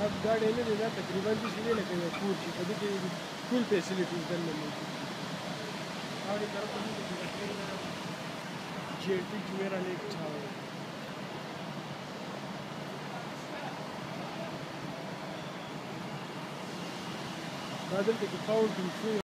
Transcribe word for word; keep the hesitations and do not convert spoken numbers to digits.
دا ګاډی نه دی دا تقریبا داسې دی لکه یو کور چې په دې کې ټول فیسلیټیز دننه موجود دي और एक तरफ जेटी जुमेरा लेक छाव बादल के फाउंटेन